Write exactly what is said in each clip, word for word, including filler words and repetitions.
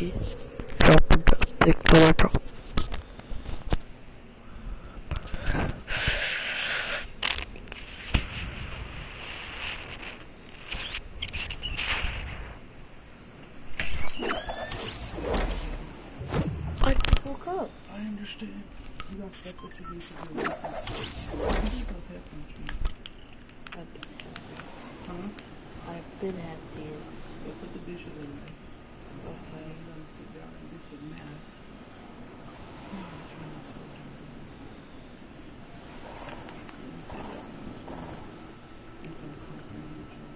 turkey, chop the big tomato. I just woke up. I understand. You got stuck what you need to do. You just don't have much. I've been happy. Huh? I've been happy. Go put the dishes in there. Okay. I'm gonna sit down and do some math. Oh, I'm trying to slow down. Let me sit down and do some comprehension.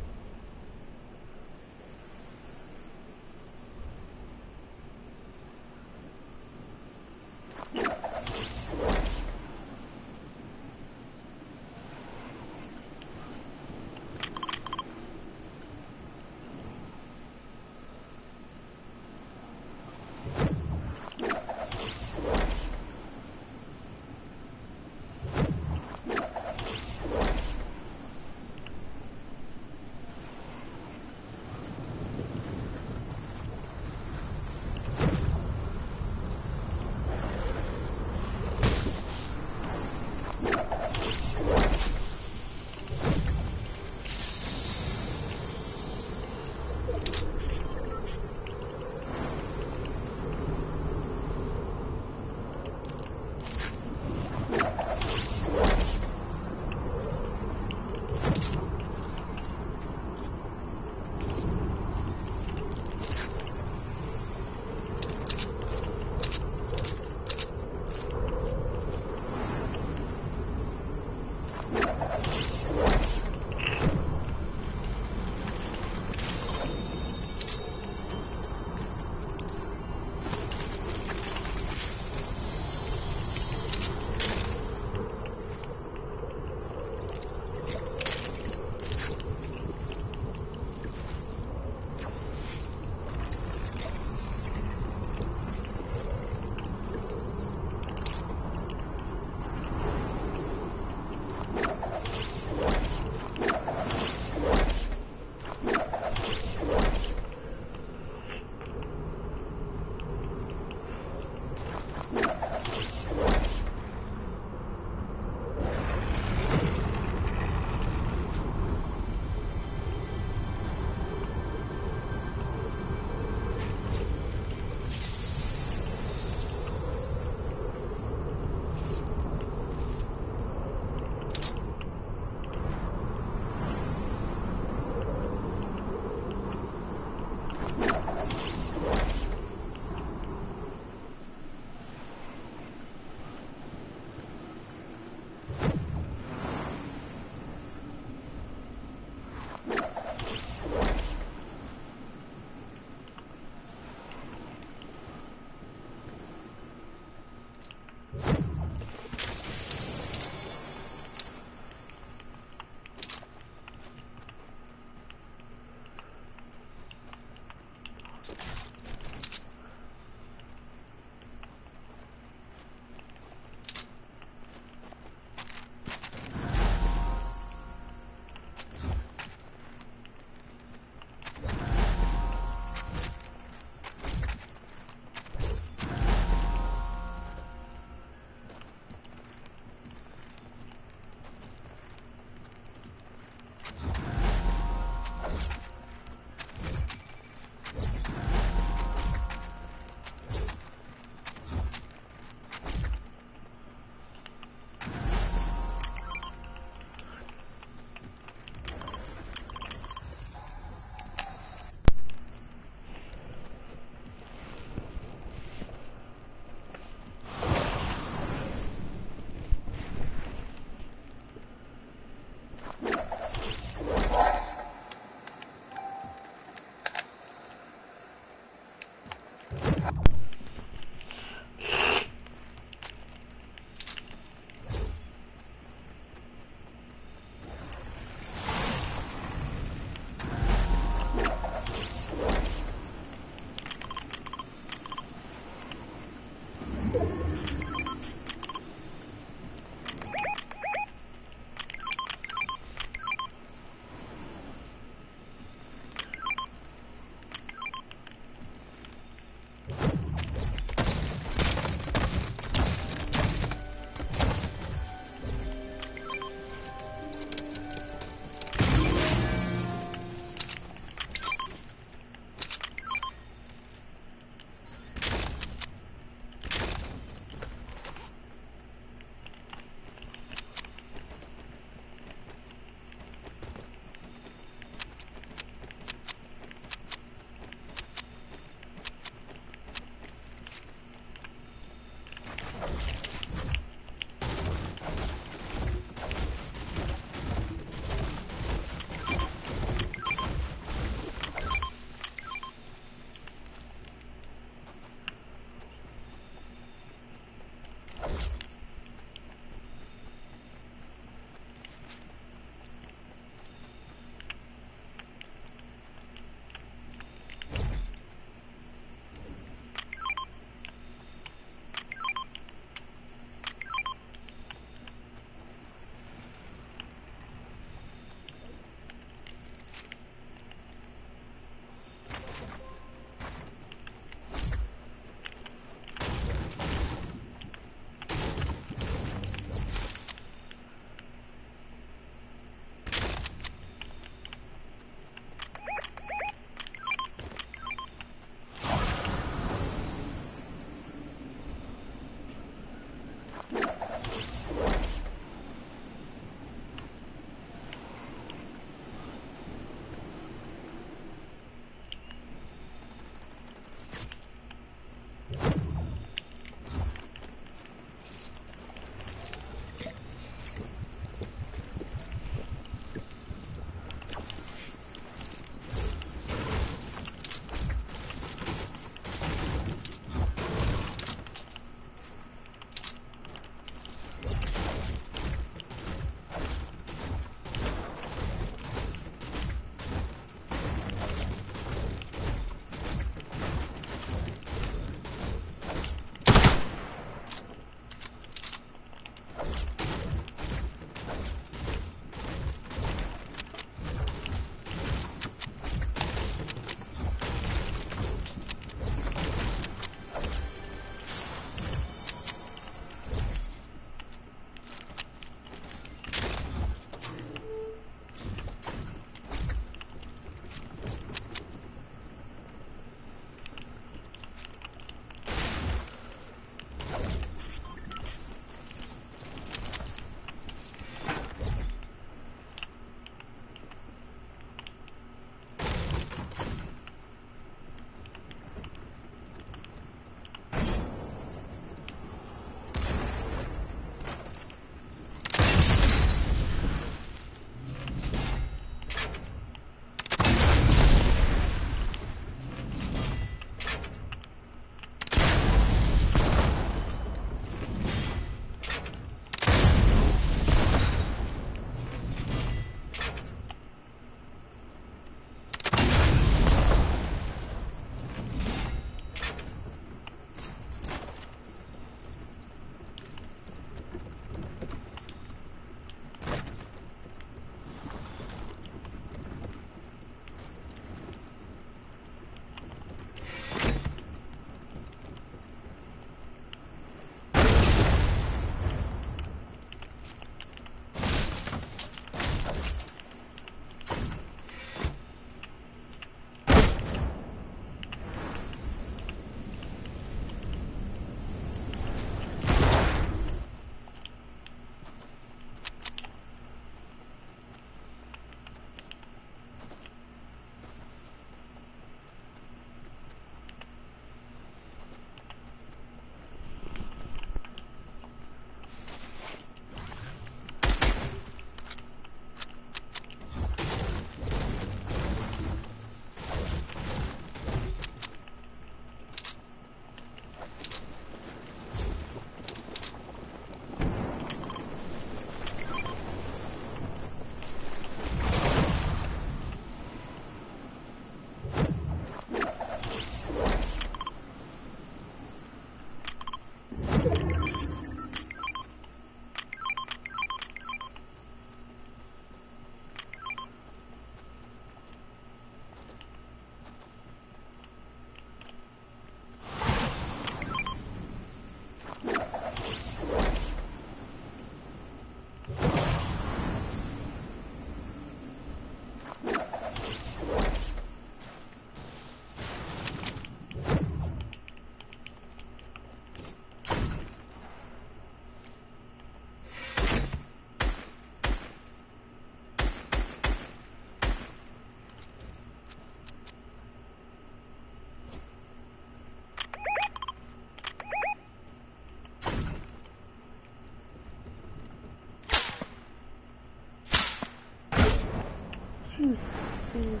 You stupid.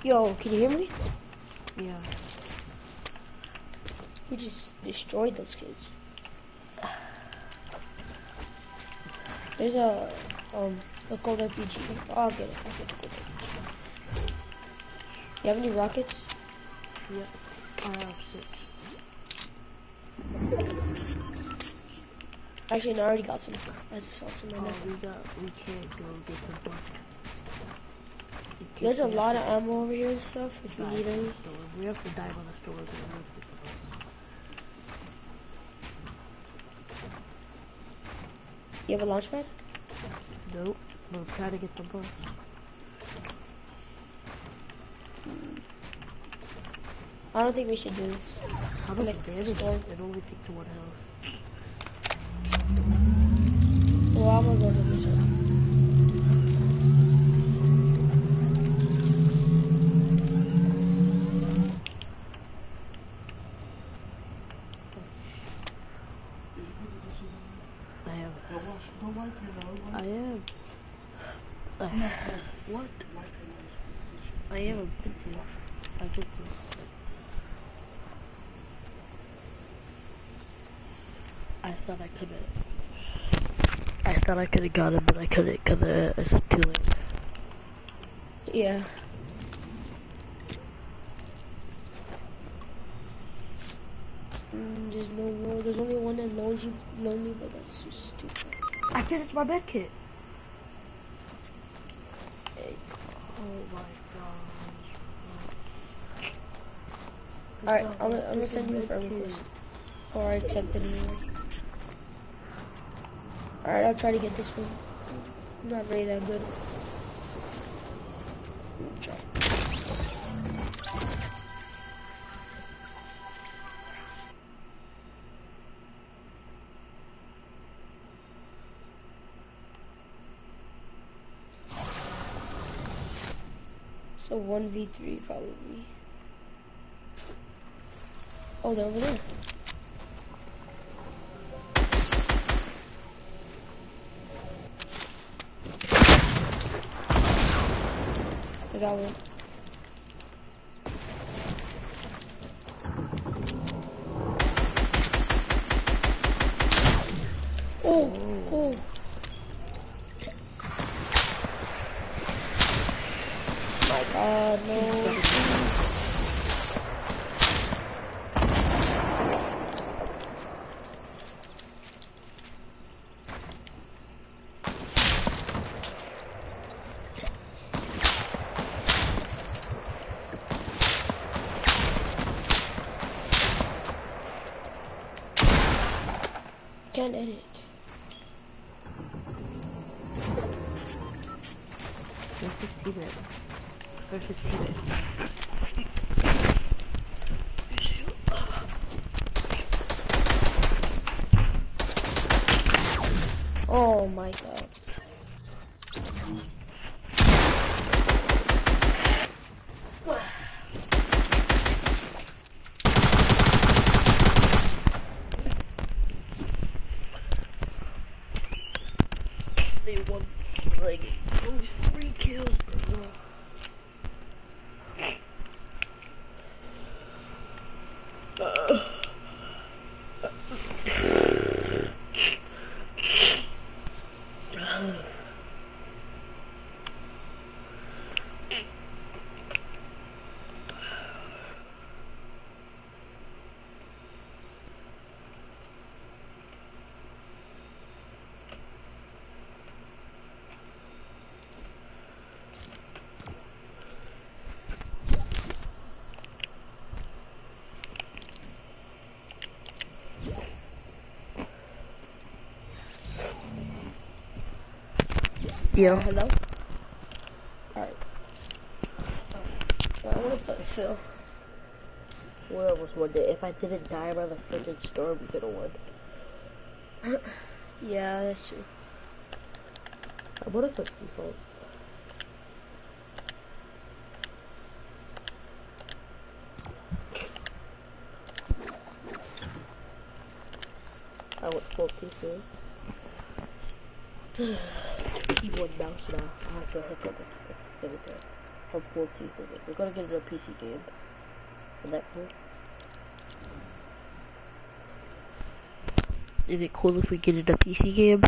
Yo, can you hear me? Yeah. We just destroyed those kids. There's a um a gold R P G. Oh, I'll get it. I'll get the gold R P G. You have any rockets? Yep. I have six. Actually, no, I already got some. I just found some right Oh, now. we got. We can't go get the bus. In case There's a we have lot to of ammo over here and stuff. If you dive need on any. the store. We have to dive on the store. Then we have to get the bus. You have a launch pad? Nope. We'll try to get the bus. I don't think we should do this. How much Like, damage? storm. It only takes one health. Well, I'm gonna go to this one. I am. Go wash, go wipe your nose. I am. Uh, what? I am a bit too. I did too. I thought I couldn't. I thought I could have got him, but I couldn't because uh, it's too late. Yeah. Mm, there's no more. There's only one that loans you lonely, but that's just stupid. I finished my med kit. Hey. Oh my god. Alright, I'm gonna I'm gonna send you a friend request. Or I accept it anyway. Alright, I'll try to get this one. I'm not really that good. I'll try. So one v three probably. Oh, they're over there. I got one. Oh, oh. My God, no, please. Can't edit. There's his teammate. There's his teammate. Oh my God. They won like only three kills, bro. Uh. Yeah. Uh, hello? Alright. Well, I want to put Phil. We almost won it. If I didn't die by the freaking storm, we could have won. Yeah, that's true. I would have put default. I went full T C. Keyboard mouse now. I have to hook up with the How cool do you think it is? We're gonna get it a P C game. Is that cool? Is it cool if we get it a P C game?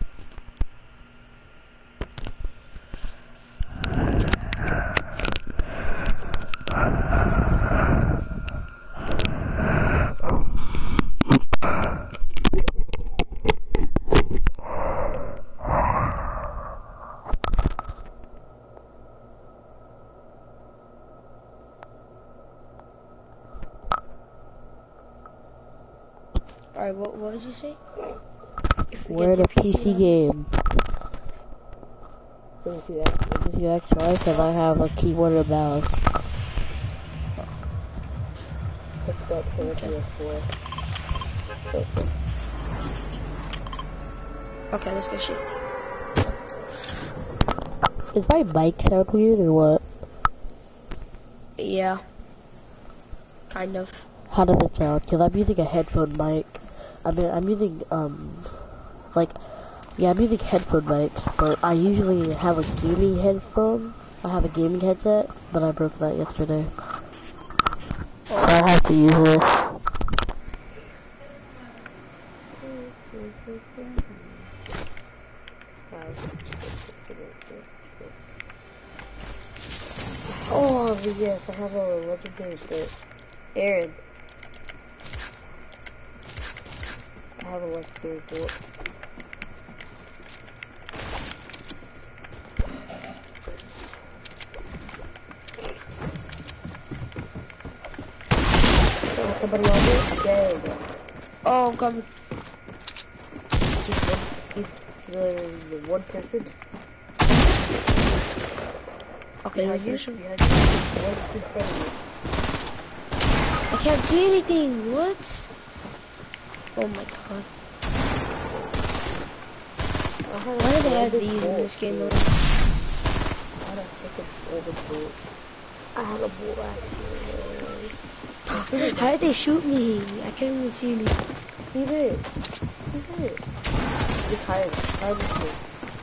Alright, what, what did you say? If we We're get in to a P C game. So if you ask, if you ask twice, and I have a keyboard and mouse. Pick up for the P S four. Okay, let's go shift. Is my mic sound weird or what? Yeah. Kind of. How does it sound? Because I'm using a headphone mic. I mean, I'm using, um, like, yeah, I'm using headphone mics, but I usually have a gaming headphone. I have a gaming headset, but I broke that yesterday. So I have to use this. Oh, yes, I have a legendary bit. Aaron. I have a legendary bit. Oh, somebody on it? Dead. Oh, I'm coming. He's one, he's the, the one person. Okay, Behind we you, finish him. behind you. One's in front of you. I can't see anything. What? Oh my god. Why do they have these in this game though? I don't think it's over bolt. I had a bolt actually. How did they shoot me? I can't even see anything. He did. He did. Just hide. Hide this thing.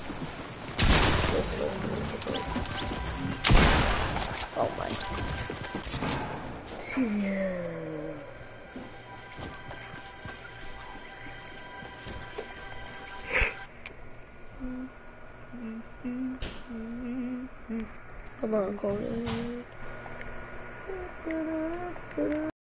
Oh my. Yeah. Come on, Cody.